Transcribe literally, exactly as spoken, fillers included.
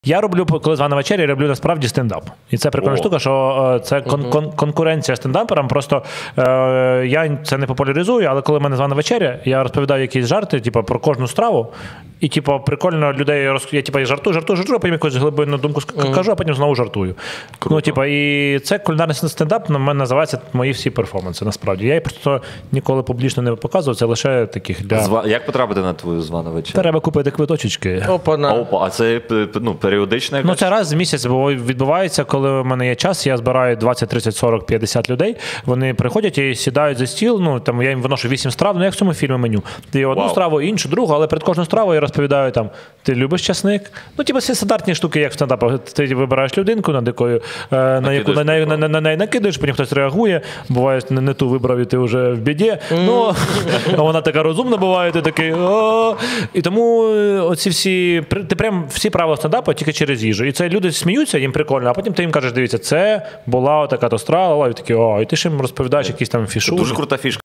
Я роблю, коли звана вечеря, я роблю насправді стендап. І це прикольна О. штука, що е, це кон- кон- конкуренція стендаперам. Просто е, я це не популяризую, але коли в мене звана вечеря, я розповідаю якісь жарти, типу, про кожну страву. І, типу, прикольно людей роз... я, типу, жартую, жартую, жартую, а потім якусь глибинну думку mm. кажу, а потім знову жартую. Круто. Ну, типу, і це кулінарний стендап, на мене називається мої всі перформанси, насправді. Я їх просто ніколи публічно не показував, це лише таких для... Зва... Як потрапити на твою звану вечерю? Треба купити квиточечки. Опа, Опа, а це ну, періодично якась? Ну, це раз в місяць відбувається, коли в мене є час, я збираю двадцять, тридцять, сорок, п'ятдесят людей, вони приходять і сідають за стіл, ну, там, я їм виношу вісім страв, ну, як в цьому фільмі меню. І одну Вау. страву, іншу, другу, але перед кожною стравою я розповідаю, там, ти любиш часник? Ну, типу, всі стандартні штуки, як в стендапах. Ти вибираєш людинку, над якою, е, на яку на неї на, на, на, накидаєш, потім хтось реагує, буває, не, не ту вибрав, і ти вже в біді. Mm. Ну, вона така розумна буває, ти такий, о. І тому оці всі, ти прям всі правила стендапу тільки через їжу. І це люди сміються, їм прикольно, а потім ти їм кажеш, дивіться, це була така то страва, і такі, о, і ти ж їм розповідаєш якісь там фішури. Дуже крута фішка.